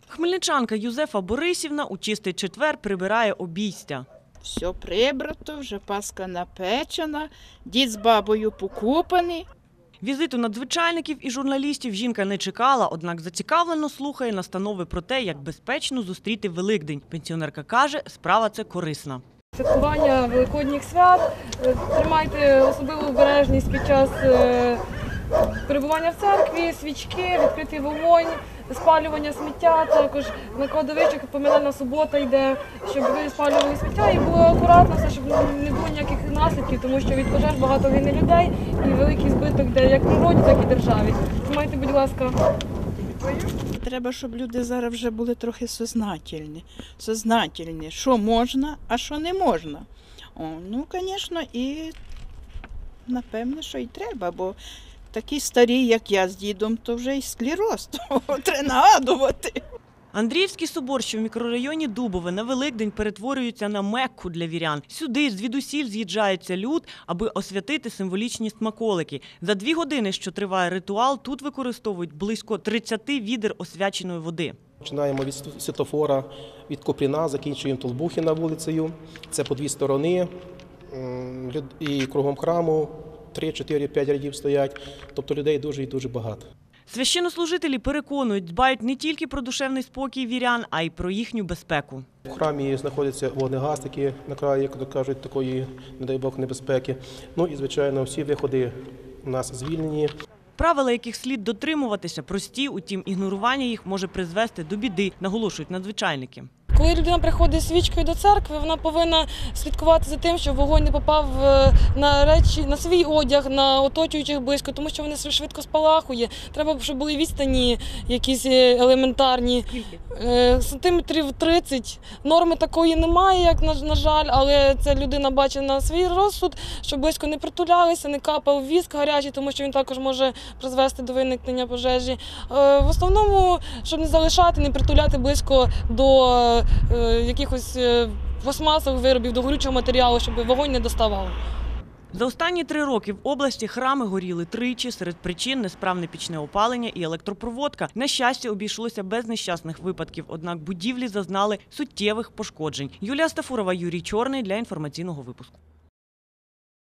Хмельничанка Юзефа Борисівна у чистий четвер прибирає обійстя. Все прибрато, вже паска напечена, дід з бабою покупані. Візиту надзвичайників і журналістів жінка не чекала, однак зацікавлено слухає настанови про те, як безпечно зустріти Великдень. Пенсіонерка каже, справа це корисна. Святкування великодніх свят, тримайте особливу обережність під час перебування в церкві, свічки, відкритий вогонь, спалювання сміття, також на кладовищах поминальна субота йде, щоб ви спалювали сміття і було акуратно, все, щоб не було ніяких наслідків, тому що від пожеж багато вини людей і великий збиток йде як природі, так і державі. Тримайте, будь ласка. Треба, щоб люди зараз вже були трохи сознательні, що можна, а що не можна. Ну, звісно, і напевне, що і треба, бо такі старі, як я з дідом, то вже й склероз, то треба нагадувати. Андріївський собор, що в мікрорайоні Дубове, на Великдень перетворюється на Мекку для вірян. Сюди звідусіль з'їжджається люд, аби освятити символічні смаколики. За 2 години, що триває ритуал, тут використовують близько 30 відер освяченої води. Починаємо від світофора, від Купріна, закінчуємо Толбухіна вулицею. Це по 2 сторони і кругом храму 3, 4, 5 рядів стоять. Тобто людей дуже і дуже багато. Священнослужителі переконують, дбають не тільки про душевний спокій вірян, а й про їхню безпеку. В храмі знаходяться вогнегасники на краї, як то кажуть, такої, не дай Бог, небезпеки. Ну і, звичайно, всі виходи у нас звільнені. Правила, яких слід дотримуватися, прості, утім ігнорування їх може призвести до біди, наголошують надзвичайники. Коли людина приходить з свічкою до церкви, вона повинна слідкувати за тим, щоб вогонь не попав на речі, на свій одяг, на оточуючих близько, тому що вони швидко спалахує. Треба, щоб були відстані якісь елементарні. Сантиметрів 30. Норми такої немає, як на жаль, але це людина бачить на свій розсуд, щоб близько не притулялися, не капав віск гарячий, тому що він також може призвести до виникнення пожежі. В основному, щоб не залишати, не притуляти близько до якихось пластмасових виробів, до горючого матеріалу, щоб вогонь не доставав. За останні 3 роки в області храми горіли тричі, серед причин – несправне пічне опалення і електропроводка. На щастя, обійшлося без нещасних випадків, однак будівлі зазнали суттєвих пошкоджень. Юлія Стафурова, Юрій Чорний для інформаційного випуску.